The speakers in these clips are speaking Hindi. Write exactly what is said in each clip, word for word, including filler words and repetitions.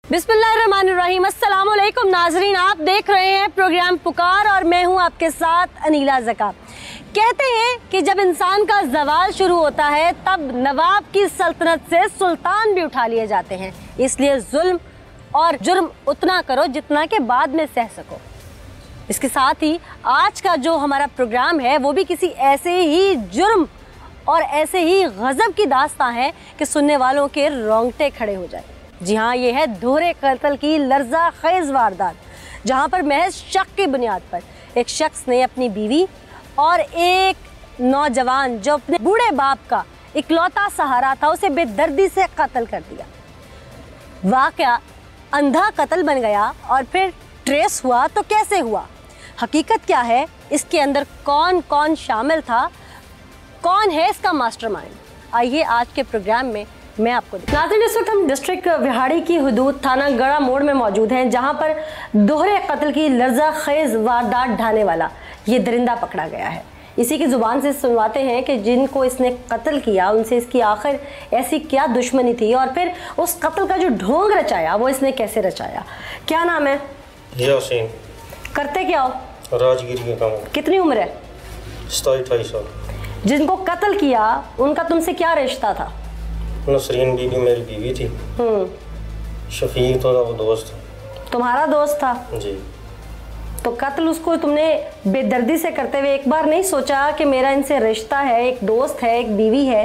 बिस्मिल्लाहिर्रहमानिर्रहीम। अस्सलाम वालेकुम नाजरीन, आप देख रहे हैं प्रोग्राम पुकार और मैं हूं आपके साथ अनीला ज़का। कहते हैं कि जब इंसान का जवाल शुरू होता है तब नवाब की सल्तनत से सुल्तान भी उठा लिए जाते हैं। इसलिए जुल्म और जुर्म उतना करो जितना के बाद में सह सको। इसके साथ ही आज का जो हमारा प्रोग्राम है वो भी किसी ऐसे ही जुर्म और ऐसे ही गज़ब की दास्तां है कि सुनने वालों के रोंगटे खड़े हो जाए। जी हाँ, ये है दोहरे कत्ल की लर्जा खेज वारदात, जहाँ पर महज शक की बुनियाद पर एक शख्स ने अपनी बीवी और एक नौजवान जो अपने बूढ़े बाप का इकलौता सहारा था उसे बेदर्दी से कत्ल कर दिया। वाकया अंधा कत्ल बन गया और फिर ट्रेस हुआ तो कैसे हुआ, हकीकत क्या है, इसके अंदर कौन कौन शामिल था, कौन है इसका मास्टरमाइंड, आइए आज के प्रोग्राम में मैं आपको नाज़रीन। इस वक्त हम डिस्ट्रिक्ट विहाड़ी की हुदूद थाना गड़ा मोड़ में मौजूद हैं, जहां पर दोहरे कत्ल की लर्जा खेज वारदात ढाने वाला ये दरिंदा पकड़ा गया है। इसी की ज़ुबान से सुनवाते हैं कि जिनको इसने कत्ल किया उनसे इसकी आखिर ऐसी क्या दुश्मनी थी और फिर उस कत्ल का जो ढोंग रचाया वो इसने कैसे रचाया। क्या नाम है? यासीन। करते क्या हो? राजगिरी का काम। कितनी उम्र है? सताईस अठाईस साल। जिनको कत्ल किया उनका तुमसे क्या रिश्ता था? नसरीन बीबी मेरी बीवी थी। हम्म। शफीक तो वो दोस्त था। तुम्हारा दोस्त था जी। तो कत्ल उसको तुमने बेदर्दी से करते हुए एक बार नहीं सोचा कि मेरा इनसे रिश्ता है, एक दोस्त है, एक बीवी है?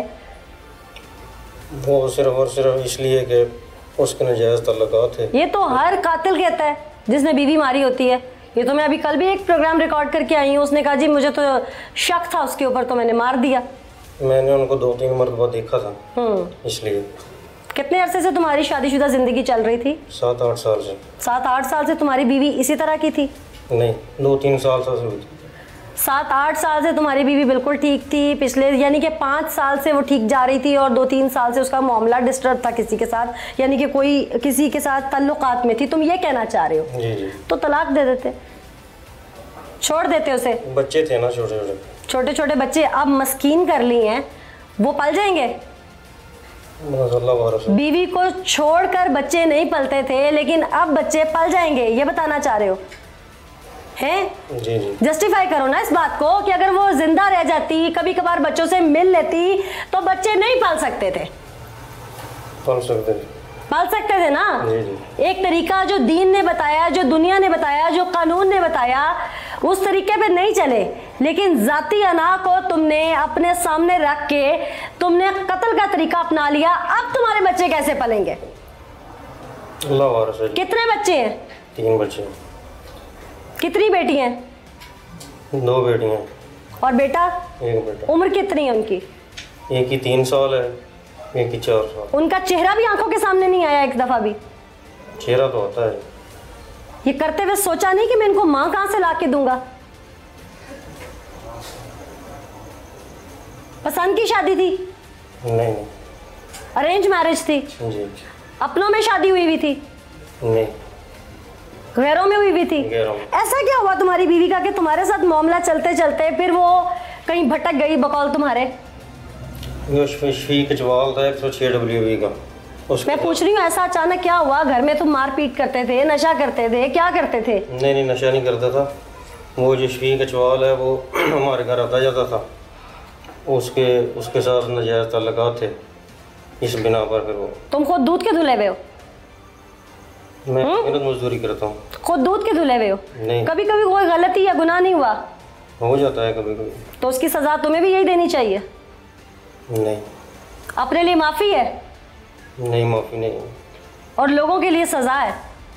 वो सिर्फ और सिर्फ इसलिए कि उसके नाजायज तल्लुकात थे। ये तो हर कातिल कहता है जिसने बीवी मारी होती है। ये तो मैं अभी कल भी एक प्रोग्राम रिकॉर्ड करके आई हूँ, उसने कहा जी मुझे तो शक था उसके ऊपर तो मैंने मार दिया। मैंने उनको दो तीन मरतबा देखा था, इसलिए। कितने अरसे से तुम्हारी शादीशुदा जिंदगी चल रही थी? सात आठ साल से। सात आठ साल से तुम्हारी बीवी इसी तरह की थी? नहीं, दो तीन साल से हुई थी। सात आठ साल से तुम्हारी बीवी बिल्कुल ठीक थी, पिछले यानी कि पाँच साल से वो ठीक जा रही थी और दो तीन साल से उसका मामला डिस्टर्ब था किसी के साथ, यानी कि कोई किसी के साथ ताल्लुकात में थी। तुम ये कहना चाह रहे हो? जी जी। तो तलाक दे देते, छोड़ देते उसे? बच्चे थे ना छोटे छोटे छोटे छोटे बच्चे अब मस्कीन कर ली हैं, वो पल जाएंगे? बीवी को छोड़कर बच्चे नहीं पलते थे लेकिन अब बच्चे पल जाएंगे, ये बताना चाह रहे हो? हैं? जी जी। जस्टिफाई करो ना इस बात को कि अगर वो जिंदा रह जाती, कभी कभार बच्चों से मिल लेती तो बच्चे नहीं पाल सकते थे? पाल सकते थे। पाल सकते थे ना? जी जी। एक तरीका जो दीन ने बताया, जो दुनिया ने बताया, जो कानून ने बताया, उस तरीके पे नहीं चले, लेकिन जाती अना को तुमने अपने सामने रख के तुमने कत्ल का तरीका अपना लिया। अब तुम्हारे बच्चे कैसे पलेंगे? अल्लाह वारिस। कितने बच्चे हैं? तीन बच्चे। कितनी बेटी हैं? दो बेटियां। और बेटा? एक बेटा। उम्र कितनी है उनकी? एक की तीन साल है, एक की चार साल। उनका चेहरा भी आंखों के सामने नहीं आया एक दफा भी? चेहरा तो होता है। ये करते हुए सोचा नहीं कि मैं इनको माँ कहाँ से ला के दूंगा? पसंद की शादी थी? नहीं नहीं। अरेंज मैरिज थी? जी। अपनों में शादी हुई हुई थी? नहीं। गैरों में हुई हुई थी? गैरों में। ऐसा क्या हुआ तुम्हारी बीवी का कि तुम्हारे साथ मामला चलते चलते फिर वो कहीं भटक गई बकौल तुम्हारे? शफीक जवाल था एक सौ छह डब्ल्यू बी का। मैं पूछ रही हूँ ऐसा अचानक क्या हुआ? घर में तुम मारपीट करते थे, नशा करते थे, क्या करते थे? नहीं नहीं, नशा नहीं करता था। वो जो शफीक अचवाल है वो हमारे घर आता जाता था, उसके उसके साथ नाजायज ताल्लुकात थे, इस बिना पर फिर वो। तुम खुद दूध के धुले हुए हो? मैं मेहनत मजदूरी करता हूँ। खुद दूध के धुले हुए हो? नहीं। कभी कभी कोई गलती या गुनाह नहीं हुआ? हो जाता है कभी कभी। तो उसकी सजा तुम्हें भी यही देनी चाहिए? नहीं। अपने लिए माफी है? नहीं, माफी नहीं। और लोगों के लिए सजा है?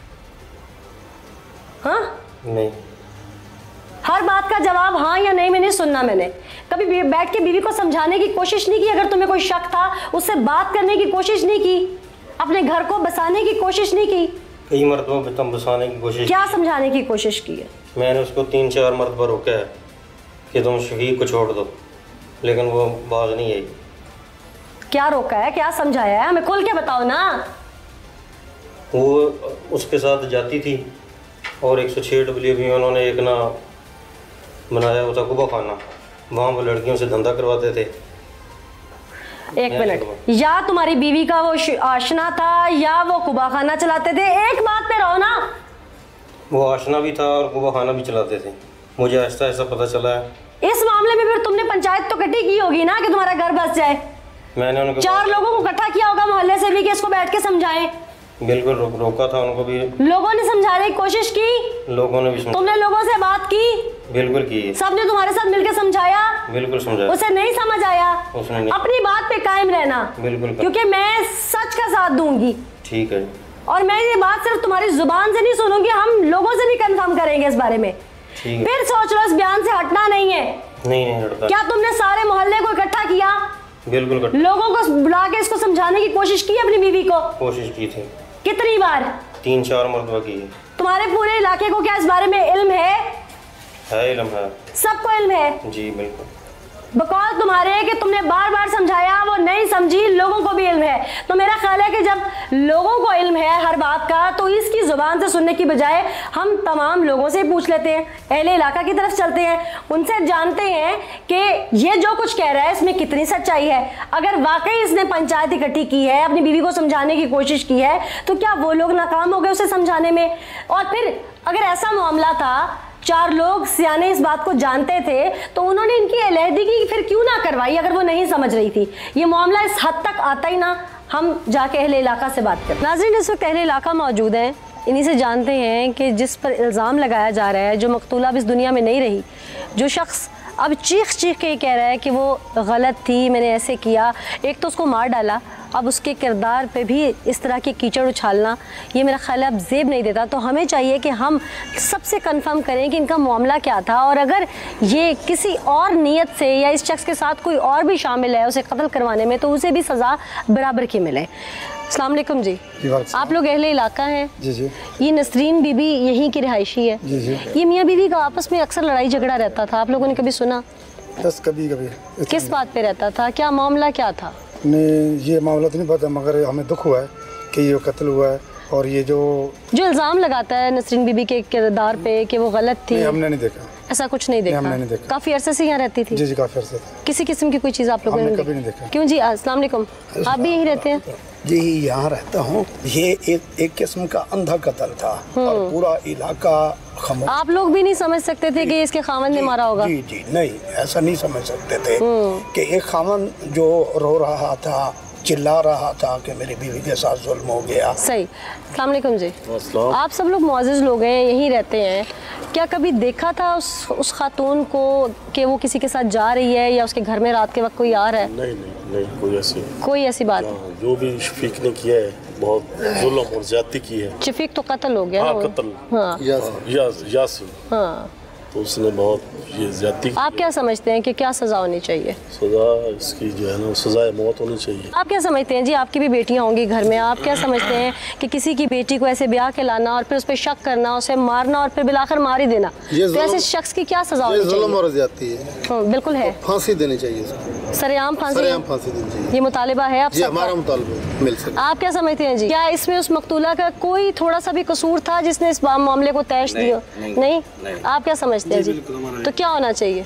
हाँ? नहीं। हर बात का जवाब हाँ या नहीं में नहीं सुनना। मैंने कभी बैठ के बीवी को समझाने की कोशिश नहीं की? अगर तुम्हें कोई शक था उससे बात करने की कोशिश नहीं की? अपने घर को बसाने की कोशिश नहीं की? कई मरतबा तुम बसाने की कोशिश। क्या समझाने की कोशिश की है? मैंने उसको तीन चार मरतबा रोका है कि तुम शफीक को छोड़ दो, लेकिन वो बाज नहीं आई। क्या रोका है, क्या समझाया है, हमें खुल के बताओ ना। वो उसके साथ जाती थी और एक सौ छः डब्ल्यू बी में उन्होंने एक ना बनाया होता कुबा खाना, वहाँ वो लड़कियों से धंधा करवाते थे। एक मिनट, या तुम्हारी बीवी का वो आशना था या वो कुबा खाना चलाते थे? एक बात पे रहो ना। वो आशना भी था और कुबा खाना भी चलाते थे, मुझे ऐसा ऐसा पता चला है। इस मामले में फिर तुमने पंचायत तो इकट्ठी की होगी ना कि तुम्हारा घर बस जाए? मैंने उनको चार लोगों को इकट्ठा किया होगा मोहल्ले से भी कि इसको बैठ के समझाएं। बिल्कुल रो, रोका था उनको भी। लोगों ने समझाने की कोशिश की? लोगों ने भी समझा। तुमने लोगों से बात की? बिल्कुल की। सबने तुम्हारे साथ मिलकर समझाया? बिल्कुल समझाया। उसे नहीं समझ आया? उसने नहीं। अपनी बात पे कायम रहना। बिल्कुल, क्योंकि मैं सच का साथ दूंगी। ठीक है। और मैं ये बात सिर्फ तुम्हारी जुबान से नहीं सुनूंगी, हम लोगों से भी कंफर्म करेंगे इस बारे में। ठीक है। फिर सोच लो, इस बयान से हटना नहीं है। नहीं नहीं हटता। क्या तुमने सारे मोहल्ले को इकट्ठा किया? बिल्कुल कर... लोगों को बुला के इसको समझाने की कोशिश की अपनी बीवी को? कोशिश की थी। कितनी बार? तीन चार मरतबा की है। तुम्हारे पूरे इलाके को क्या इस बारे में इल्म है? है इल्म है। सबको इल्म है? जी बिल्कुल। बकौल तुम्हारे कि तुमने बार बार समझाया, वो नहीं समझी, लोगों को भी इल्म है। तो मेरा ख्याल है कि जब लोगों को इल्म है हर बात का, तो इसकी जुबान से सुनने की बजाय हम तमाम लोगों से पूछ लेते हैं, अहले इलाका की तरफ चलते हैं, उनसे जानते हैं कि ये जो कुछ कह रहा है इसमें कितनी सच्चाई है। अगर वाकई इसने पंचायत इकट्ठी की है, अपनी बीवी को समझाने की कोशिश की है, तो क्या वो लोग नाकाम हो गए उसे समझाने में? और फिर अगर ऐसा मामला था, चार लोग सियाने इस बात को जानते थे, तो उन्होंने इनकी अलहदगी फिर क्यों ना करवाई अगर वो नहीं समझ रही थी? ये मामला इस हद तक आता ही ना, हम जाके अहले इलाका से बात करें। नाज़रीन, इस वक्त अहले इलाका मौजूद हैं, इन्हीं से जानते हैं कि जिस पर इल्ज़ाम लगाया जा रहा है, जो मकतूला अब इस दुनिया में नहीं रही, जो शख्स अब चीख चीख के कह रहा है कि वो गलत थी, मैंने ऐसे किया, एक तो उसको मार डाला, अब उसके किरदार पे भी इस तरह की कीचड़ उछालना, ये मेरा ख्याल है अब जेब नहीं देता। तो हमें चाहिए कि हम सबसे कंफर्म करें कि इनका मामला क्या था, और अगर ये किसी और नीयत से या इस शख्स के साथ कोई और भी शामिल है उसे कत्ल करवाने में, तो उसे भी सज़ा बराबर की मिले। अस्सलाम वालेकुम जी, आप लोग अहले इलाका हैं? जी जी। ये नसरीन बीबी यहीं की रिहायशी है? जी जी। ये मियाँ बीवी का आपस में अक्सर लड़ाई झगड़ा रहता था, आप लोगों ने कभी सुना? बस कभी कभी। किस बात पे रहता था, क्या मामला क्या था? नहीं, ये मामला तो नहीं पता, मगर हमें दुख हुआ है कि ये कत्ल हुआ है। और ये जो जो इल्ज़ाम लगाता है नसरीन बीबी के किरदार पे कि वो गलत थी, हमने नहीं देखा। ऐसा कुछ नहीं देखा? हमने नहीं देखा। काफ़ी अरसे से यहाँ रहती थी? जी जी, काफ़ी अरसे से। किसी किस्म की कोई चीज़ आप लोगों ने हमने कभी नहीं देखा। क्यों जी? अस्सलाम वालेकुम, आप भी यहीं रहते हैं? जी, यहाँ रहता हूँ। ये एक एक किस्म का अंधा कत्ल था और पूरा इलाका खामोश। आप लोग भी नहीं समझ सकते थे कि इसके खामन ने मारा होगा? जी जी नहीं, ऐसा नहीं समझ सकते थे कि एक खामन जो रो रहा था, चिल्ला रहा था कि मेरी बीवी के साथ जुल्म हो गया। सही। अस्सलाम वालेकुम जी, आप सब लोग मुअज़्ज़िज़ लोग हैं, यहीं रहते हैं, क्या कभी देखा था उस उस खातून को कि वो किसी के साथ जा रही है या उसके घर में रात के वक्त कोई आ रहा है? नहीं नहीं नहीं, कोई ऐसी कोई ऐसी बात? जो भी शफीक ने किया है बहुत जुल्म और ज्यादती की है। शफीक तो कत्ल हो गया। हाँ, कत्ल। हाँ यासिन, हाँ, तो उसने बहुत ये ज्यादती। आप क्या समझते हैं कि क्या सज़ा होनी चाहिए? सज़ा इसकी जो है ना, सज़ाए मौत होनी चाहिए। आप क्या समझते हैं जी, आपकी भी बेटियां होंगी घर में, आप क्या समझते हैं कि किसी की बेटी को ऐसे ब्याह के लाना और फिर उस पर शक करना, उसे मारना और फिर बिलाकर मार ही देना, तो ऐसे शख्स की क्या सज़ा होनी चाहिए? और ज्यादती है। बिल्कुल है, फांसी देनी चाहिए, सरेआम फांसी। सरेआम फांसी देनी चाहिए, ये मुतालिबा है आप सबका? हमारा मुतालिबा मिल सके। आप क्या समझते हैं जी, क्या इसमें उस मकतूला का कोई थोड़ा सा भी कसूर था जिसने इस मामले को तैश दिया? नहीं, आप क्या समझते हैं जी? तो क्या होना चाहिए?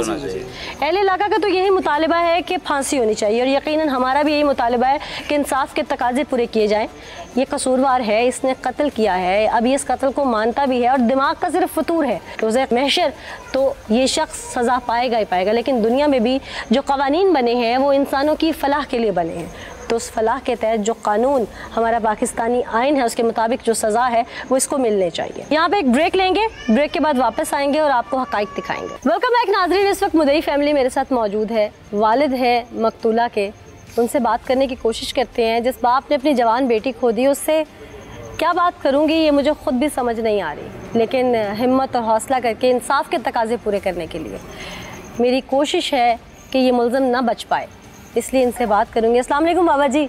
अहले इलाका का तो यही मुतालिबा है कि फांसी होनी चाहिए, और यकीनन हमारा भी यही मुतालिबा है कि इंसाफ के तकाजे पूरे किए जाएं। ये कसूरवार है, इसने कत्ल किया है, अब ये इस कत्ल को मानता भी है और दिमाग का सिर्फ फतूर है, रोज़े महशर तो ये शख्स सज़ा पाएगा ही पाएगा। लेकिन दुनिया में भी जो कवानीन बने हैं वो इंसानों की फलाह के लिए बने हैं, तो उस फलाह के तहत जो कानून हमारा पाकिस्तानी आइन है उसके मुताबिक जो सज़ा है वो इसको मिलने चाहिए। यहाँ पे एक ब्रेक लेंगे, ब्रेक के बाद वापस आएंगे और आपको हक़ाइक़ दिखाएंगे। वेलकम बैक नाज़रीन, इस वक्त मुदई फैमिली मेरे साथ मौजूद है, वालिद है मकतूला के, उनसे बात करने की कोशिश करते हैं। जिस बाप ने अपनी जवान बेटी खो दी उससे क्या बात करूँगी ये मुझे ख़ुद भी समझ नहीं आ रही, लेकिन हिम्मत और हौसला करके इंसाफ के तकाजे पूरे करने के लिए मेरी कोशिश है कि ये मुल्ज़िम ना बच पाए, इसलिए इनसे बात करूँगी। अस्सलाम वालेकुम बाबा जी।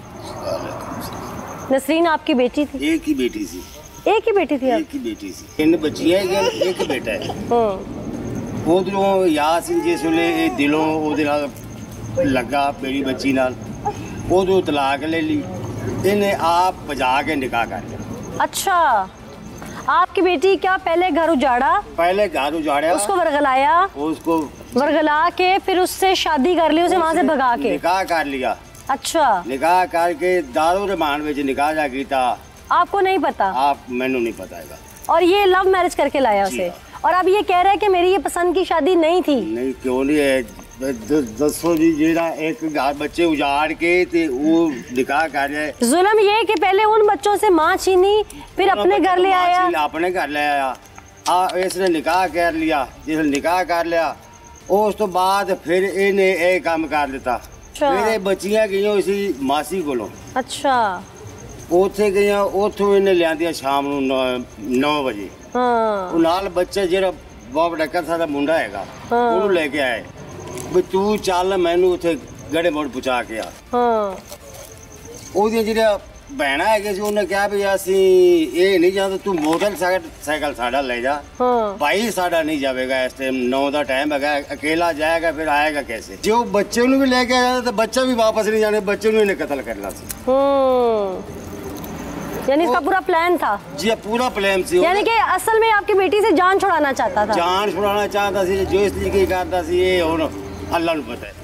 नसरीन आपकी बेटी थी? एक ही बेटी थी। एक ही बेटी थी? एक ही बेटी थी, तीन बच्चियां हैं, एक ही बेटा है। उधरों यासिन जिस वेले दिलों ओदे नाल लगा मेरी बच्ची नाल, उधरों तलाक ले ली, इन्हें आप बजा के निकाह कर लिया। अच्छा, आपकी बेटी क्या पहले घर उजाड़ा? पहले घर उजाड़ा, उसको वर्गलाया, उसको वर्गला के फिर उससे शादी कर ली, उसे वहाँ से भगा के निकाह कर लिया। अच्छा, निकाह करके दारू रमान में निकाह जा कीता। आपको नहीं पता? आप मैनू नहीं पता है। और ये लव मैरिज करके लाया उसे, और अब ये कह रहा है कि मेरी ये पसंद की शादी नहीं थी। नहीं क्यों नहीं है, दसो जी जेड़ा एक घर बच्चे उजाड़ के ते वो निकाह कर जाए। जुल्म ये कि पहले उन बच्चों से माँ छीनी, फिर अपने घर ले आया, अपने घर ले आया। आ इसने निकाह कर लिया, जिसने निकाह कर लिया उस तो बाद फिर इन्हें एक काम कर दिता। मेरे बच्चियां गई इसी मासी कोलों। अच्छा, ਉੱਥੇ ਗਈਆਂ, ਉੱਥੋਂ ਇਹਨੇ ਲਿਆਂਦੀਆਂ ਸ਼ਾਮ ਨੂੰ ਨੌ ਵਜੇ। ਹਾਂ, ਉਹ ਨਾਲ ਬੱਚਾ ਜਿਹੜਾ ਬਾਪ ਡੱਕਰ ਸਾਡਾ ਮੁੰਡਾ ਹੈਗਾ ਉਹਨੂੰ ਲੈ ਕੇ ਆਏ ਵੀ ਤੂੰ ਚੱਲ ਮੈਨੂੰ ਉੱਥੇ ਗੜੇ ਮੋੜ ਪਹੁੰਚਾ ਕੇ ਆ। ਹਾਂ, ਉਹਦੀਆਂ ਜਿਹੜਾ ਭੈਣਾਂ ਹੈਗੇ ਸੀ ਉਹਨੇ ਕਿਹਾ ਵੀ ਅਸੀਂ ਇਹ ਨਹੀਂ ਜਾਂਦਾ, ਤੂੰ ਮੋਟਰਸਾਈਕਲ ਸਾਈਕਲ ਸਾਡਾ ਲੈ ਜਾ। ਹਾਂ, ਭਾਈ ਸਾਡਾ ਨਹੀਂ ਜਾਵੇਗਾ, ਇਸ ਟਾਈਮ ਨੌ ਦਾ ਟਾਈਮ ਹੈਗਾ, ਅਕੇਲਾ ਜਾਏਗਾ ਫਿਰ ਆਏਗਾ कैसे? ਜੇ ਉਹ ਬੱਚੇ ਨੂੰ ਵੀ ਲੈ ਕੇ ਆਇਆ ਤਾਂ ਬੱਚਾ ਵੀ ਵਾਪਸ ਨਹੀਂ ਜਾਣੇ, ਬੱਚੇ ਨੂੰ ਇਹਨੇ ਕਤਲ ਕਰਨਾ ਸੀ। हम्म, यानी इसका पूरा प्लान था। जी पूरा प्लान ਸੀ। यानी कि असल में आपकी बेटी से जान छुड़ाना चाहता था। जान छुड़ाना चाहता ਸੀ, जो इस तरीके करता ਸੀ ये ਹੁਣ अल्लाह ਨੂੰ पता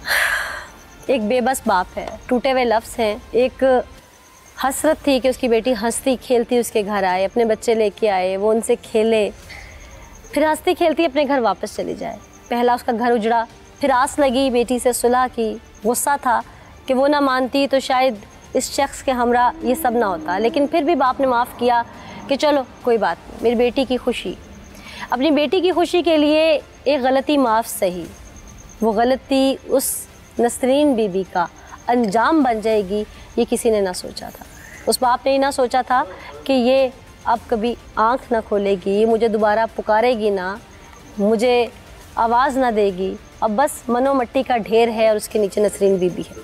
है। एक बेबस बाप है, टूटे हुए लफ्ज़ हैं, एक हसरत थी कि उसकी बेटी हंसती खेलती उसके घर आए, अपने बच्चे लेके आए, वो उनसे खेले, फिर हंसती खेलती अपने घर वापस चली जाए। पहला उसका घर उजड़ा, फिर आस लगी बेटी से सुलह की, गुस्सा था कि वो ना मानती तो शायद इस शख्स के हमरा ये सब ना होता, लेकिन फिर भी बाप ने माफ़ किया कि चलो कोई बात नहीं, मेरी बेटी की खुशी, अपनी बेटी की खुशी के लिए एक गलती माफ़ सही, वो गलती उस नसरीन बीबी का अंजाम बन जाएगी, ये किसी ने ना सोचा था। उस बाप ने ना सोचा था कि ये अब कभी आँख ना खोलेगी, ये मुझे दोबारा पुकारेगी ना, मुझे आवाज़ ना देगी, अब बस मनो मट्टी का ढेर है और उसके नीचे नसरीन बीबी है।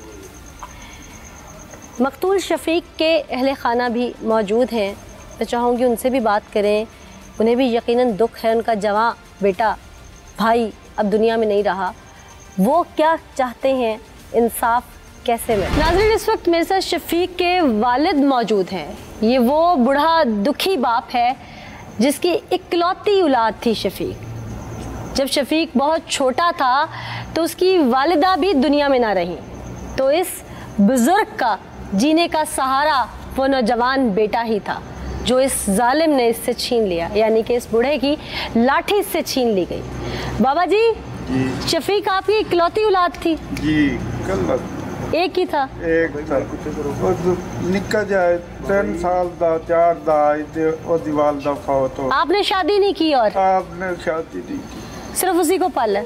मकतूल शफीक के अहले खाना भी मौजूद हैं, मैं चाहूँगी उनसे भी बात करें, उन्हें भी यकीनन दुख है, उनका जवां बेटा भाई अब दुनिया में नहीं रहा, वो क्या चाहते हैं, इंसाफ कैसे मिले। नाज़रीन, इस वक्त मेरे साथ शफीक के वालिद मौजूद हैं, ये वो बूढ़ा दुखी बाप है जिसकी इकलौती औलाद थी शफीक। जब शफीक बहुत छोटा था तो उसकी वालिदा भी दुनिया में ना रही, तो इस बुज़ुर्ग का जीने का सहारा वो नौजवान बेटा ही था जो इस जालिम ने इससे छीन लिया, यानी कि इस बूढ़े की लाठी इससे छीन ली गई। बाबा जी, जी। शफीक आपकी इकलौती औलाद थी? जी, कल एक ही था। एक था, निक्का जाए तीन साल दा चार दा ते ओदी वालदा फौत हो। आपने शादी नहीं की? और आपने शादी नहीं की, सिर्फ उसी को पाला?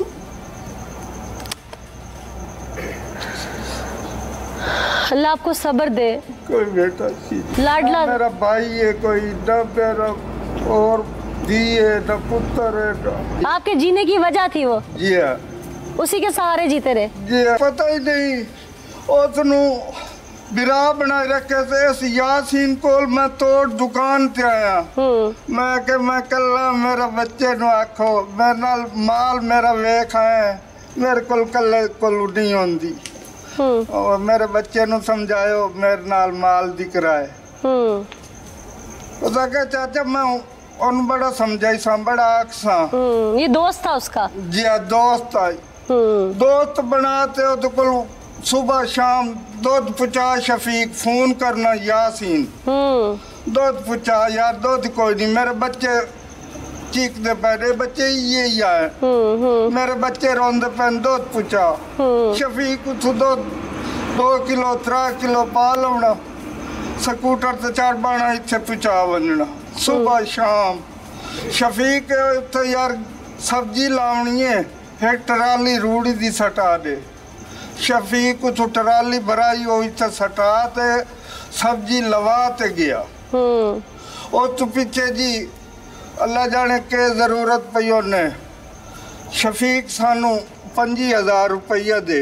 अल्लाह आपको सब्र दे। कोई बेटा लाडला मेरा भाई है, कोई न मेरा और दी है न पुत्र है न। आपके जीने की वजह थी वो? जी हाँ, उसी के सहारे जीते रहे? जी हाँ, पता ही नहीं उसनू बिरा बनाए रखे से इस यासीन कोल मैं तोड़ दुकान ते आया, मैं के मैं कल्ला मेरा बच्चे नु आखो मेरे नाल माल मेरा वेख है, मेरे कोल कल्ले कोल नहीं होंदी, और मेरे बच्चे नु समझायो मेरे नाल माल दिख रहा है। उसका क्या चाचा मैं उन बड़ा समझाई सा, बड़ा आखसा। ये दोस्त था उसका? जी हाँ, दोस्त था। दोस्त बनाते हो तो कुल सुबह शाम दूध पुचा शफीक, फोन करना यासीन दूध पुचा, यार दूध कोई नहीं, मेरे बच्चे चीखते पे, बच्चे ये ही आए, मेरे बच्चे रोंदे पे, दूध पुचा। शफीक उठ दूध दो किलो त्रा किलो पा लवना, स्कूटर ते चढ़ बाना इत्थे पुचा बनना सुबह शाम। शफीक उत्थे यार सब्जी लावनी है, फिर ट्राली रूड़ी दी सटा दे, शफीक उठ ट्राली भराई हो इत्थे सटा ते सब्जी लवा ते गया। उस पीछे जी अल्लाह जाने के जरूरत पई ने, शफीक सानू पंजी हजार रुपया दे।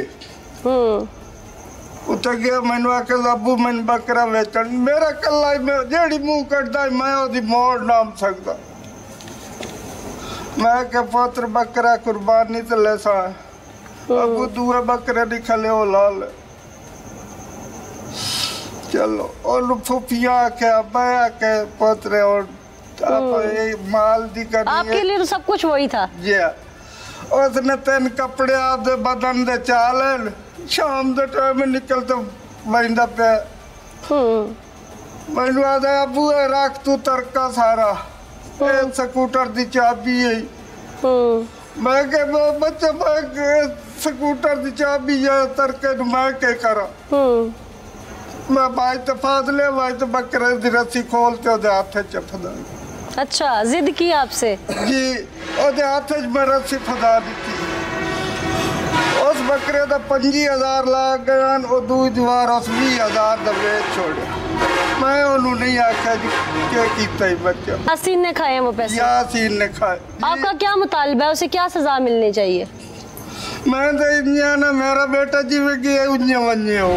उत्ते गया, मैनू आके अबू मैनू बकरा बेचन, मेरा कला जेड़ी मुंह कटदा मैं ओदी मोड़ नाम सकदा, मैं के पुत्र बकरा कुर्बानी ते ले सा, अबू दूए बकरे नहीं खले ओ लाल। चलो और फुफिया के मैं के पुत्र और तो आप ये माल दी करनी आपके लिए तो सब कुछ वही था जी। उसने तीन कपड़े आपदे बदन दे चाल शाम दे टाइम निकल तो बंदा पे मैनू आदा अबू रख तू तरका सारा ए स्कूटर दी चाबी है। मैं के बच्चे मैं स्कूटर दी चाबी है तरके मैं के करा मैं बाई तो फादले बाई तो बकरे दी रस्सी खोलते ओदे हाथ च फदा। अच्छा जिद की आपसे जी ओदे हाथ च मैं रस्सी फदा दी। उस बकरे दा पंजी हजार लाग गया और दूज वार उस बीस हजार दा बेच छोड़े। मैं उन्होंने नहीं आख्या जी क्या कीता ही बच्चा। यासीन ने खाए वो पैसे? यासीन ने खाए। आपका क्या मुतालबा है, उसे क्या सजा मिलनी चाहिए? मैं तो इन्हें ना मेरा बेटा जीवे गया उन्हें वन्य हो।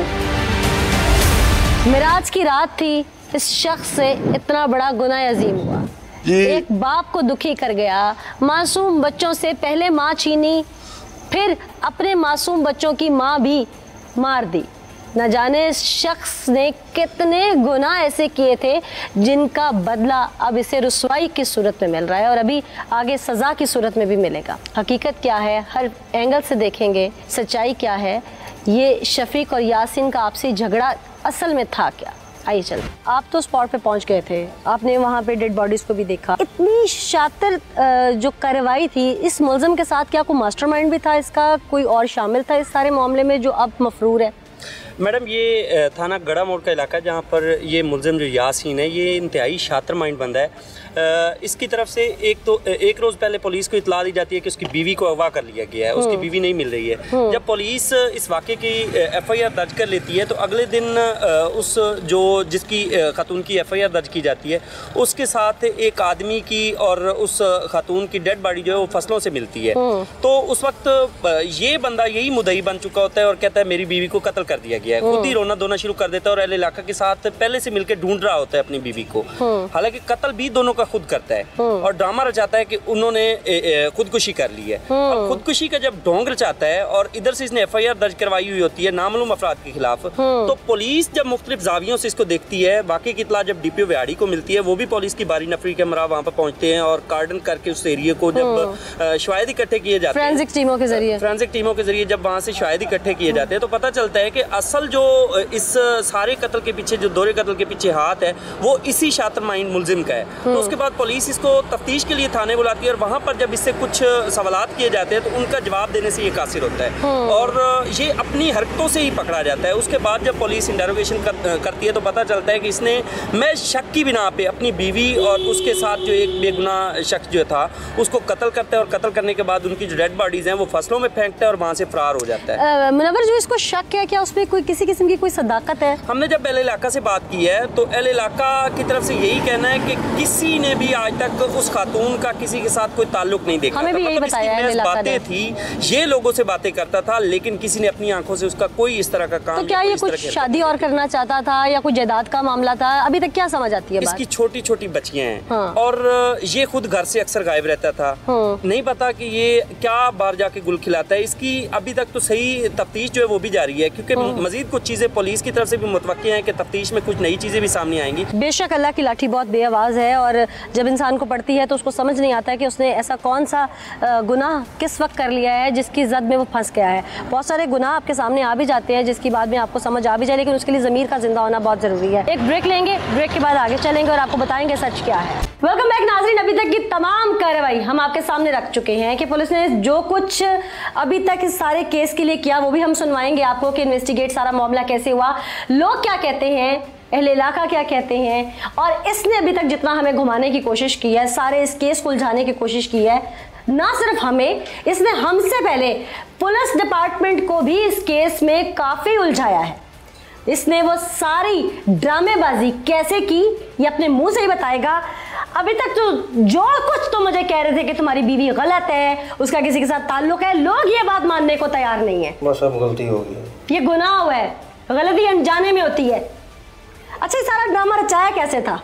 मिराज की रात थी, इस शख्स से इतना बड़ा गुनाह अजीम हुआ। एक बाप को दुखी कर गया, मासूम बच्चों से पहले माँ छीनी, फिर अपने मासूम बच्चों की माँ भी मार दी। न जाने इस शख्स ने कितने गुनाह ऐसे किए थे जिनका बदला अब इसे रुसवाई की सूरत में मिल रहा है और अभी आगे सज़ा की सूरत में भी मिलेगा। हकीकत क्या है, हर एंगल से देखेंगे, सच्चाई क्या है, ये शफीक और यासीन का आपसी झगड़ा असल में था क्या। आइए चल, आप तो स्पॉट पे पहुंच गए थे, आपने वहाँ पे डेड बॉडीज को भी देखा। इतनी शातिर जो कार्रवाई थी, इस मुलज़िम के साथ क्या कोई मास्टरमाइंड भी था इसका, कोई और शामिल था इस सारे मामले में जो अब मफरूर है? मैडम ये थाना गड़ा मोड़ का इलाका जहाँ पर ये मुलज़िम जो यासीन है ये इंतहाई शातिर माइंड बंदा है। इसकी तरफ से एक तो एक रोज़ पहले पुलिस को इतला दी जाती है कि उसकी बीवी को अगवा कर लिया गया है, उसकी बीवी नहीं मिल रही है। जब पुलिस इस वाक़े की एफ आई आर दर्ज कर लेती है तो अगले दिन उस जो जिसकी खातून की एफ आई आर दर्ज की जाती है उसके साथ एक आदमी की और उस खातून की डेड बॉडी जो है वो फसलों से मिलती है। तो उस वक्त ये बंदा यही मुद्दई बन चुका होता है और कहता है मेरी बीवी को कत्ल कर दिया गया है, खुद ही रोना धोना शुरू कर देता है और अहले इलाका के साथ पहले से मिलकर ढूंढ रहा होता है अपनी बीवी को। हालांकि कत्ल भी दोनों का खुद करता है और ड्रामा रचाता है कि उन्होंने खुदकुशी कर ली है। और खुदकुशी का जब ढोंग रचाता है और इधर से इसने एफ आई आर दर्ज करवाई हुई होती है नामालूम अफराद के खिलाफ, तो पुलिस जब मुख्तलिफ जावियों से इसको देखती है, बाकी की इतला जब डीपीओ व्याड़ी को मिलती है, वो भी पुलिस की बारी नफरी के हमरा वहाँ पर पहुँचते हैं और कार्डन करके उस एरिया को जब शवाहिद इकट्ठे किए जाते हैं फोरेंसिक टीमों के जरिए फोरेंसिक टीमों के जरिए जब वहाँ से शवाहिद इकट्ठे किए जाते हैं तो पता चलता है कि असल जो इस सारे कत्ल के पीछे, जो दोहरे कत्ल के पीछे हाथ है, वो इसी शातिर माइंड मुलजिम का है। तो उसके बाद पुलिस इसको तफ्तीश के लिए थाने बुलाती है और वहाँ पर जब इससे कुछ सवालात किए जाते हैं तो उनका जवाब देने से ये कासिर होता है और ये अपनी हरकतों से ही पकड़ा जाता है। उसके बाद जब पुलिस इंटरोगेशन कर, करती है तो पता चलता है कि इसने मैं शक की बिना पे अपनी बीवी और उसके साथ जो एक बेगुनाह शख्स जो था उसको कत्ल करता है और कत्ल करने के बाद उनकी जो डेड बॉडीज हैं वो फसलों में फेंकता है और वहाँ से फरार हो जाता है। मुनव्वर, जो इसको शक है, क्या उसमें कोई किसी किस्म की कोई सदाकत है? हमने जब अहले इलाका से बात की है तो अहले इलाका की तरफ से यही कहना है कि किसी ने भी आज तक उस खातून का किसी के साथ कोई ताल्लुक नहीं देखा। हमें भी यही बताया है, बातें थी, ये लोगों से बातें करता था लेकिन किसी ने अपनी आंखों से उसका कोई इस तरह का काम। तो क्या ये कुछ शादी और करना चाहता था या कोई जायदाद का मामला था? अभी तक क्या समझ आती है बात? इसकी छोटी छोटी बच्चियां हैं हाँ। और ये खुद घर से अक्सर गायब रहता था हाँ। नहीं पता कि ये क्या बाहर जाके गुल खिलाता है। इसकी अभी तक तो सही तफ्तीश जो है वो भी जारी है क्योंकि हाँ। मजीद कुछ चीजें पुलिस की तरफ से भी मुतवक्की हैं कि तफ्तीश में कुछ नई चीजें भी सामने आएंगी। बेशक अल्लाह की लाठी बहुत बेआवाज है और जब इंसान को पड़ती है तो उसको समझ नहीं आता है कि उसने ऐसा कौन सा गुनाह किस वक्त कर लिया है जिसकी जद में वो फंस गया है। बहुत सारे गुनाह आपके सामने आ भी जाते हैं जिसकी बाद में आपको समझ आ भी जाए, लेकिन उसके लिए ज़मीर का जिंदा होना बहुत ज़रूरी है। एक ब्रेक लेंगे, ब्रेक के बाद आगे चलेंगे और आपको बताएंगे सच क्या है। वेलकम बैक नाज़रीन, अभी तक की तमाम कार्रवाई हम आपके सामने रख चुके हैं कि पुलिस ने जो कुछ अभी तक इस सारे केस के लिए किया वो भी हम सुनवाएंगे आपको कि इन्वेस्टिगेट सारा मामला कैसे हुआ, लोग क्या कहते हैं, अहले इलाका क्या कहते हैं और इसने अभी तक जितना हमें घुमाने की कोशिश की है, सारे इस केस को उलझाने की कोशिश की है, ना सिर्फ हमें, इसने हमसे पहले पुलिस डिपार्टमेंट को भी इस केस में काफ़ी उलझाया है। इसने वो सारी ड्रामेबाजी कैसे की ये अपने मुंह से ही बताएगा। अभी तक तो जो कुछ तो मुझे कह रहे थे कि तुम्हारी बीवी गलत है, उसका किसी के साथ ताल्लुक है, लोग ये बात मानने को तैयार नहीं है। बस अब गलती हो गई, ये गुनाह हुआ है, गलती अनजाने में होती है। अच्छा, सारा ड्रामा रचाया कैसे था?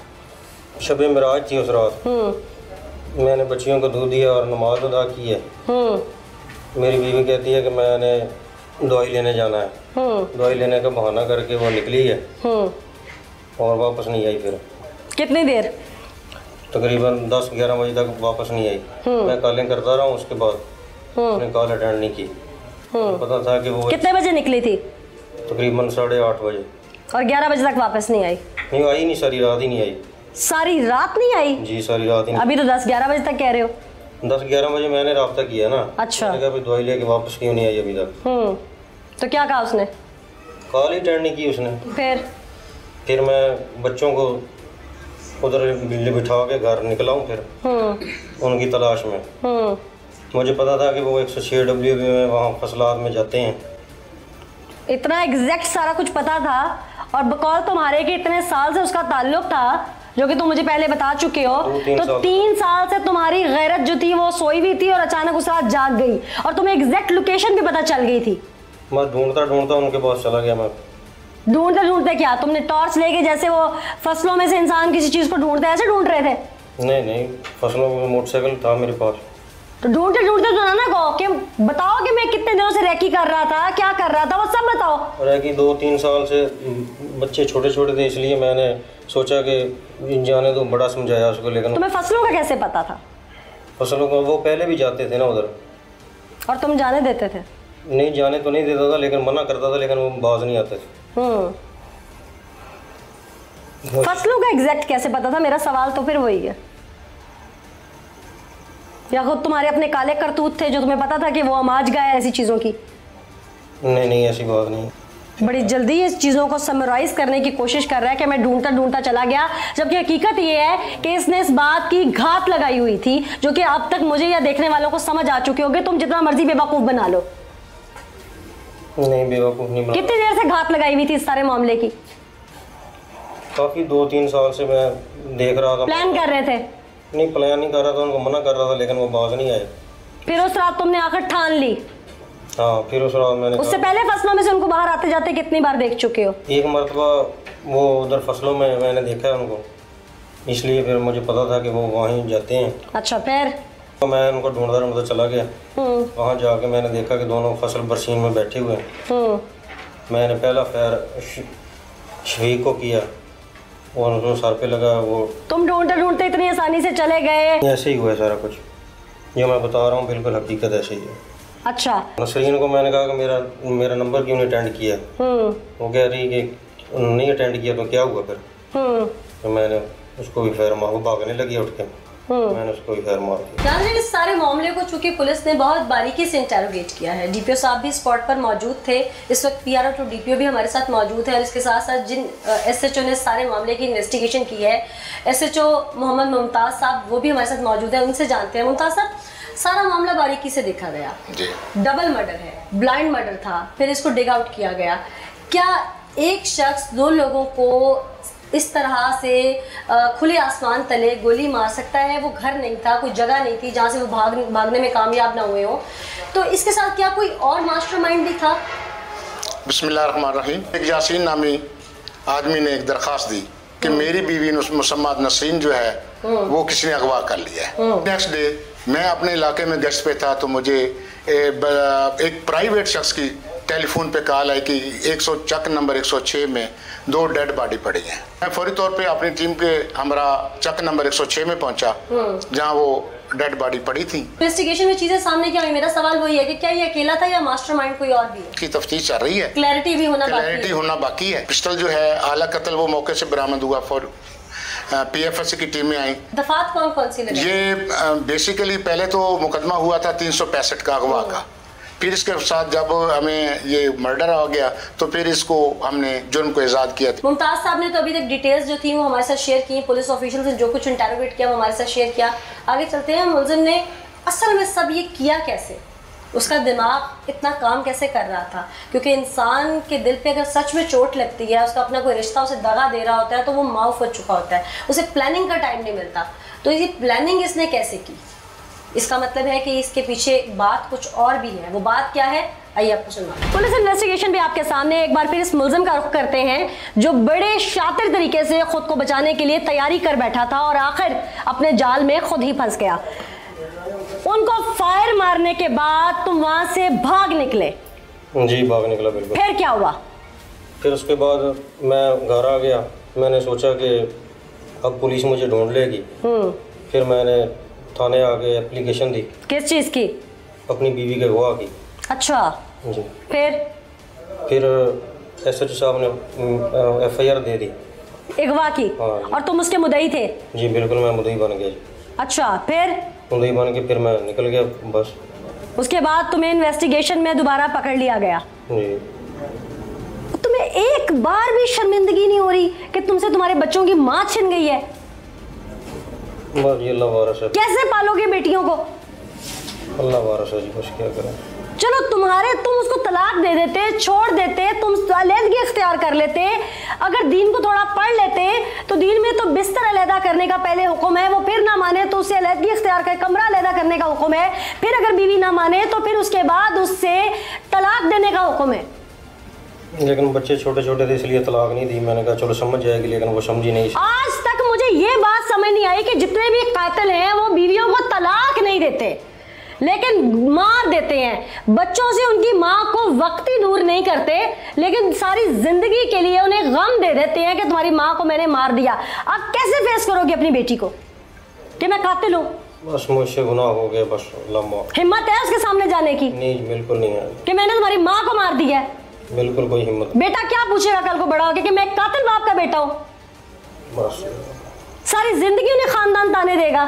शबे मिराज थी उस रात, मैंने बच्चियों को दूध दिया और नमाज अदा की है। मेरी बीवी कहती है कि मैंने दवाई लेने जाना है, दवाई लेने का बहाना करके वो निकली है और वापस नहीं आई। फिर कितनी देर? तकरीबन दस ग्यारह बजे तक वापस नहीं आई। मैं कॉलिंग करता रहा हूँ, उसके बाद उसने कॉल अटेंड नहीं की। तो पता था कि वो कितने बजे निकली थी? तकरीबन साढ़े आठ बजे। और ग्यारह बजे तक वापस नहीं आई? नहीं आई, नहीं सारी रात ही नहीं आई। सारी रात नहीं आई? जी सारी रात ही नहीं। अभी तो दस ग्यारह बजे तक कह रहे हो। दस ग्यारह बजे मैंने रब्ता किया ना। अच्छा। मैंने कहा दवाई लेके वापस क्यों नहीं आई अभी तक? हम्म तो क्या कहा उसने? कॉल ही अटेंड नहीं की उसने। फिर फिर मैं बच्चों को उधर बिल्ली बिठा के घर निकला हूँ फिर उनकी तलाश में। मुझे पता था कि वो एक सौ छः डब्ल्यू बी में वहाँ फसलात में जाते हैं। इतना एग्जैक्ट सारा कुछ पता था और बकौल तुम्हारे कि इतने साल से उसका ताल्लुक था, जो कि तुम मुझे पहले बता चुके हो। तीन तो साल। तीन साल से तुम्हारी गैरत जो थी वो सोई हुई थी और अचानक उस रात जाग गई और तुम्हें एग्जैक्ट लोकेशन भी पता चल गई थी। मैं ढूंढता ढूंढता उनके पास चला गया। मैं ढूंढते ढूंढते क्या तुमने टॉर्च लेके जैसे वो फसलों में से इंसान किसी चीज को ढूंढते ऐसे ढूंढ रहे थे? नहीं नहीं, फसलों में मोटरसाइकिल था मेरे पास। तो ढूंढते ढूंढते तो ना ना कहो कि बताओ कि मैं कितने दिनों से रैकी कर रहा था, क्या कर रहा था, वो सब बताओ। रैकी दो तीन साल से, बच्चे छोटे छोटे थे इसलिए मैंने सोचा कि जाने दो, बड़ा समझाया उसको। लेकिन तुम्हें फसलों का कैसे पता था? फसलों को वो पहले भी जाते थे ना उधर। और तुम जाने देते थे? नहीं जाने तो नहीं देता था, लेकिन मना करता था, लेकिन वो बाज नहीं आते थे। हम्म फसलों का एग्जैक्ट कैसे पता था? मेरा सवाल तो फिर वही है। या खुद तुम्हारे अपने काले करतूत थे जो तुम्हें पता था कि वो अमाज गया ऐसी चीजों की? नहीं नहीं, ऐसी बात नहीं। बड़ी जल्दी इस चीजों को समराइज करने की कोशिश कर रहा है कि मैं ढूंढता ढूंढता चला गया, जबकि हकीकत ये है कि इसने इस बात की घात लगाई हुई थी जो कि अब तक मुझे या देखने वालों को समझ आ चुके होंगे। तुम जितना मर्जी बेवकूफ बना लो। नहीं बेवकूफ नहीं बना। कितनी देर से घात लगाई हुई थी इस सारे मामले की? काफी दो तीन साल से मैं देख रहा था। प्लान कर रहे थे? नहीं प्लान नहीं कर रहा था, उनको मना कर रहा था, लेकिन वो बाज नहीं आए। फिर उस रात तुमने आकर ठान ली? हाँ, फिर उस रात मैंने उससे पहले फसलों में से उनको बाहर आते जाते कितनी बार देख चुके हो? एक मरतबा वो उधर फसलों में मैंने देखा है उनको, इसलिए फिर मुझे पता था कि वो वहीं जाते हैं। अच्छा, फिर तो मैं उनको ढूंढता ढूंढता चला गया। वहाँ जाके मैंने देखा कि दोनों फसल बरसीन में बैठे हुए हैं। मैंने पहला फैर शफीक को किया और उसको सर पे लगा। वो तुम ढूंढते ढूंढते इतनी आसानी से चले गए? ऐसे ही हुआ है सारा कुछ, जो मैं बता रहा हूँ बिल्कुल हकीकत ऐसे ही है। अच्छा। नसरीन को मैंने कहा कि मेरा मेरा नंबर क्यों नहीं अटेंड किया? वो कह रही कि नहीं अटेंड किया तो क्या हुआ फिर? तो मैंने उसको भी फैर मार, वो भागने लगी उठ के, मैंने उसको भी फैर मार दिया। नाज़रीन, इस सारे मामले को चूंकि पुलिस ने बहुत बारीकी से इंटेरोगेट किया है, डीपीओ साहब भी स्पॉट पर मौजूद थे, इस वक्त पीआरओ टू डीपीओ भी हमारे साथ मौजूद है और इसके साथ साथ जिन एसएचओ ने सारे मामले की इन्वेस्टिगेशन की है, एसएचओ मोहम्मद मुमताज़ साहब, वो भी हमारे साथ मौजूद है, उनसे जानते हैं। मुमताज़ साहब, सारा मामला बारीकी से देखा गया, डबल मर्डर है, ब्लाइंड मर्डर था, फिर इसको डिग आउट किया गया। क्या एक शख्स दो लोगों को इस तरह से खुले आसमान तले गोली मार सकता है? वो घर नहीं था, कोई जगह नहीं थी जहाँ से वो भाग भागने में कामयाब ना हुए हो, तो इसके साथ क्या कोई और मास्टरमाइंड भी था? बिस्मिल्लाहिर्रहमानिर्रहीम। एक यासीन नामी आदमी ने एक दरख्वास्त दी कि मेरी बीवी मुसम्मद नसरीन जो है वो किसी ने अगवा कर लिया है। नेक्स्ट डे मैं अपने इलाके में गश्त पे था तो मुझे एक प्राइवेट शख्स की टेलीफोन पे कॉल आई कि एक सौ चक नंबर एक सौ छः में दो डेड बॉडी पड़ी हैं। मैं फौरी तौर पे अपनी टीम के हमरा चक नंबर एक सौ छः में पहुंचा जहां वो डेड बॉडी पड़ी थी। इन्वेस्टिगेशन में चीजें सामने क्या हुई? मेरा सवाल वही है कि क्या ये अकेला था या मास्टरमाइंड कोई और भी है? की तफ्तीश चल रही है, क्लैरिटी भी होना बाकी है। क्लैरिटी होना बाकी है। पिस्टल जो है आला कत्ल वो मौके से बरामद हुआ। फॉर पीएफएस की टीमें आई। दफात कौन कौन सी लगी? ये बेसिकली पहले तो मुकदमा हुआ था तीन सौ पैंसठ का अगवा का, फिर इसके साथ जब हमें ये मर्डर आ गया तो फिर इसको हमने जुर्म को इजाद किया था। मुमताज साहब ने तो अभी तक डिटेल्स जो थी वो हमारे साथ शेयर की, पुलिस ऑफिशियल से जो कुछ इंटरोगेट किया वो हमारे साथ शेयर किया। आगे चलते हैं, मुलजिम ने असल में सब ये किया कैसे, उसका दिमाग इतना काम कैसे कर रहा था? क्योंकि इंसान के दिल पे अगर सच में चोट लगती है, उसका अपना कोई रिश्ता उसे दगा दे रहा होता है तो वो माफ हो चुका होता है, उसे प्लानिंग का टाइम नहीं मिलता। तो ये प्लानिंग इसने कैसे की? इसका मतलब है कि इसके पीछे बात कुछ और भी है। वो बात क्या है, आइए आपको सुनना। पुलिस इन्वेस्टिगेशन भी आपके सामने। एक बार फिर इस मुलजिम का रुख करते हैं जो बड़े शातिर तरीके से खुद को बचाने के लिए तैयारी कर बैठा था और आखिर अपने जाल में खुद ही फंस गया। उनको फायर मारने के बाद तुम वहां से भाग निकले? जी भाग निकला, बिल्कुल। फिर क्या हुआ? फिर उसके बाद मैं घर आ गया। मैंने सोचा कि अब पुलिस मुझे ढूंढ लेगी। फिर मैंने थाने आके एप्लीकेशन दी। किस चीज़ की? अपनी बीवी के गवाह की। अच्छा जी। फिर फिर एस एच ओ साहब ने एफ आई आर दे दी अगवा की। हाँ। और तुम उसके मुद्दई थे? जी बिल्कुल, मैं मुद्दई बन गया। अच्छा, फिर? मुद्दई बन के फिर मैं निकल गया बस। उसके बाद तुम्हें इन्वेस्टिगेशन में दोबारा पकड़ लिया गया। जी। तुम्हें एक बार भी शर्मिंदगी नहीं हो रही कि तुमसे तुम्हारे बच्चों की माँ छिन गई है? बस ये अल्लाह वारस है। कैसे पालोगे बेटियों को? अल्लाह वारस है जी, बस क्या करें। चलो तुम्हारे तुम उसको तलाक दे देते, छोड़ देते, तुम अलहदगी इख्तियार कर लेते, अगर दीन को थोड़ा पढ़ लेते तो दीन में तो बिस्तर अलहदा करने का पहले हुक्म है, वो फिर ना माने तो उससे अलहदगी इख्तियार कर कमरा अलहदा करने का हुक्म है, फिर अगर बीवी ना माने तो फिर उसके बाद उससे तलाक देने का हुक्म है। लेकिन बच्चे छोटे छोटे थे इसलिए तलाक नहीं दी। मैंने कहा चलो समझ जाएगी, लेकिन वो समझी नहीं। आज तक मुझे ये बात समझ नहीं आई कि जितने भी कातिल हैं वो बीवियों को तलाक नहीं देते लेकिन मार देते हैं। बच्चों से उनकी माँ को वक्ती दूर नहीं करते लेकिन सारी जिंदगी के लिए उन्हें गम दे देते हैं कि तुम्हारी माँ को मैंने मार दिया। अब कैसे फेस करोगे अपनी बेटी को कि मैं कातिल हूँ? बस मुझसे गुनाह हो गया, बस लम्हा। हिम्मत है उसके सामने जाने की? नहीं, बिल्कुल नहीं है कि मैंने तुम्हारी माँ को मार दिया है। बिल्कुल कोई हिम्मत। बेटा क्या पूछेगा कल को बड़ा होकर कि मैं कातिल बाप का बेटा हूँ? बस सारी जिंदगी उन्हें खानदान ताने देगा।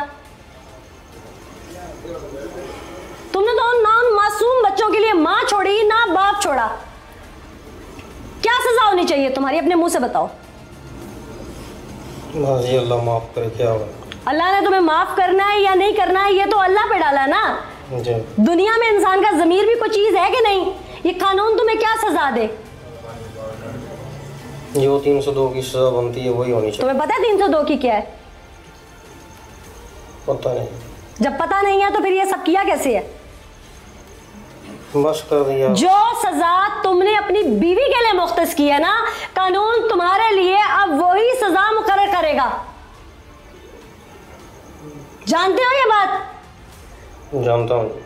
तुमने तो ना उन मासूम बच्चों के लिए माँ छोड़ी ना बाप छोड़ा। क्या सजा होनी चाहिए तुम्हारी? अपने मुंह से बताओ। बस ये अल्लाह माफ करे, क्या हो। अल्लाह ने तुम्हें माफ करना है या नहीं करना है ये तो अल्लाह पे डाला ना। जी। दुनिया में इंसान का ज़मीर भी कोई चीज है कि नहीं? ये कानून तुम्हें क्या सजा दे? जो तीन सौ दो की सजा बनती है वही होनी चाहिए। तुम्हें पता है तीन सौ दो की क्या है? पता नहीं। जब पता नहीं है तो फिर ये सब किया कैसे है? बस कर दिया। जो सजा तुमने अपनी बीवी के लिए मुख्तस की है ना, कानून तुम्हारे लिए अब वही सजा मुकर्रर करेगा। जानते हो ये बात? जानता हूँ।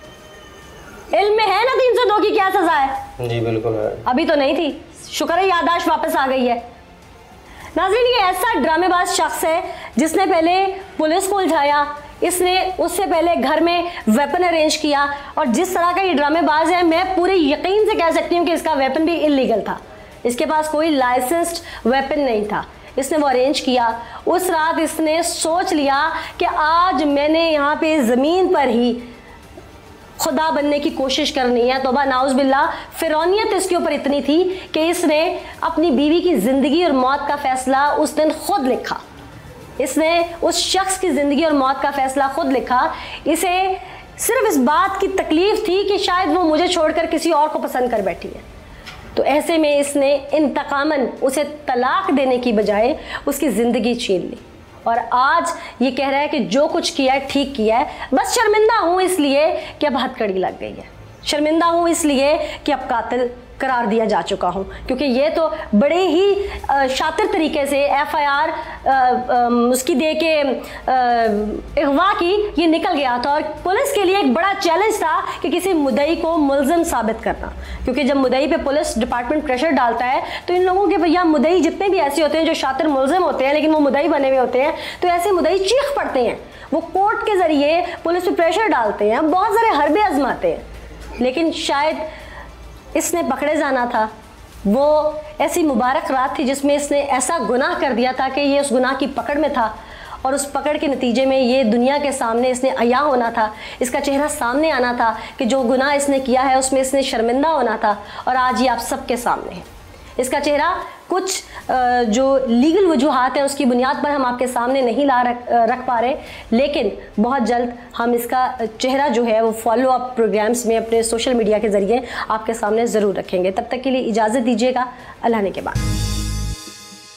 इल्म में है ना तीन सौ दो की क्या सजा है? जी बिल्कुल है। अभी तो नहीं थी, शुक्र है याददाश्त वापस आ गई है। नाज़रीन, ये ऐसा ड्रामेबाज शख्स है जिसने पहले पुलिस को उलझाया, इसने उससे पहले घर में वेपन अरेंज किया और जिस तरह का ये ड्रामेबाज है मैं पूरे यकीन से कह सकती हूँ कि इसका वेपन भी इलीगल था। इसके पास कोई लाइसेंस्ड वेपन नहीं था, इसने वो अरेंज किया। उस रात इसने सोच लिया कि आज मैंने यहाँ पे ज़मीन पर ही खुदा बनने की कोशिश करनी है। तौबा नाउज़ बिल्लाह, फिरौनियत इसके ऊपर इतनी थी कि इसने अपनी बीवी की ज़िंदगी और मौत का फ़ैसला उस दिन खुद लिखा। इसने उस शख्स की ज़िंदगी और मौत का फ़ैसला खुद लिखा। इसे सिर्फ इस बात की तकलीफ़ थी कि शायद वो मुझे छोड़कर किसी और को पसंद कर बैठी है। तो ऐसे में इसने इंतकामन उसे तलाक देने की बजाय उसकी ज़िंदगी छीन ली और आज ये कह रहा है कि जो कुछ किया है ठीक किया है। बस शर्मिंदा हूँ इसलिए कि अब हथकड़ी लग गई है, शर्मिंदा हूँ इसलिए कि अब कातिल करार दिया जा चुका हूँ, क्योंकि ये तो बड़े ही शातिर तरीके से एफ आई आर उसकी दे के अगवा की ये निकल गया था। और पुलिस के लिए एक बड़ा चैलेंज था कि किसी मुद्दई को मुल्ज़िम साबित करना, क्योंकि जब मुद्दई पे पुलिस डिपार्टमेंट प्रेशर डालता है तो इन लोगों के भैया मुद्दई जितने भी ऐसे होते हैं जो शातिर मुल्ज़िम होते हैं लेकिन वो मुद्दई बने हुए होते हैं, तो ऐसे मुद्दई चीख पड़ते हैं, वो कोर्ट के ज़रिए पुलिस पे प्रेशर डालते हैं, बहुत सारे हरबे आजमाते हैं। लेकिन शायद इसने पकड़े जाना था, वो ऐसी मुबारक रात थी जिसमें इसने ऐसा गुनाह कर दिया था कि ये उस गुनाह की पकड़ में था और उस पकड़ के नतीजे में ये दुनिया के सामने इसने अया होना था, इसका चेहरा सामने आना था कि जो गुनाह इसने किया है उसमें इसने शर्मिंदा होना था। और आज ये आप सबके सामने है। इसका चेहरा कुछ जो लीगल वजूहात हैं उसकी बुनियाद पर हम आपके सामने नहीं ला रख, रख पा रहे, लेकिन बहुत जल्द हम इसका चेहरा जो है वो फॉलो अप प्रोग्राम्स में अपने सोशल मीडिया के ज़रिए आपके सामने ज़रूर रखेंगे। तब तक के लिए इजाज़त दीजिएगा, अल्लाह ने के बाद।